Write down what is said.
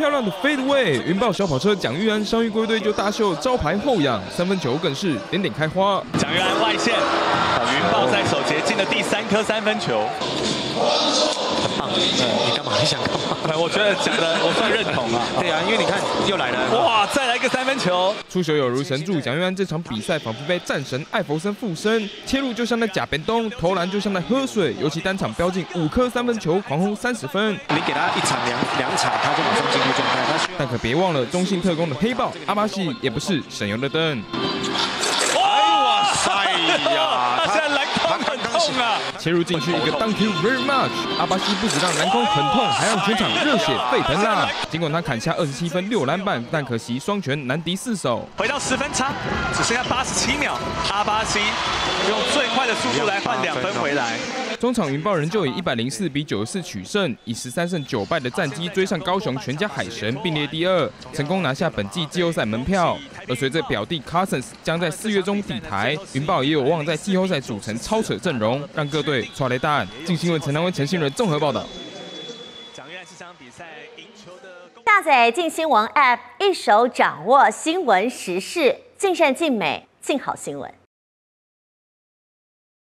漂亮的 fadeaway， 云豹小跑车蒋玉安伤愈归队就大秀招牌后仰，三分球更是点点开花。 蒋玉安外线，云豹在首节进了第3颗3分球。 很棒，你干嘛？你想干嘛？ 我觉得讲的我算认同啊。 对啊，因为你看又来了， 哇，再来一个3分球， 出手有如神助，蒋玉安这场比赛仿佛被战神艾弗森附身，切入就像在假边东，投篮就像在喝水，尤其单场飙进5颗3分球，狂轰30分。 你给他一场两场，他就马上进入状态。 但可别忘了中信特工的黑豹阿巴西也不是省油的灯。 哇塞呀，他现在篮筐很痛啊！ 切入禁区一个 Thank you very much， 阿巴西不止让篮筐很痛，还让全场热血沸腾啦！尽管他砍下27分6篮板，但可惜双拳难敌4手。 回到10分差，只剩下87秒，阿巴西用最快的速度来换2分回来。 中场云豹仍旧以104比94取胜，以13胜9败的战绩追上高雄全家海神，并列第2，成功拿下本季季后赛门票。而随着表弟 Cousins 将在4月中抵台，云豹也有望在季后赛组成超扯阵容，让各队抓雷大案。镜新闻陈南威、陈信仁综合报道。 蒋玉安这场比赛赢球的。 下载镜新闻 App， 一手掌握新闻时事，尽善尽美，尽好新闻。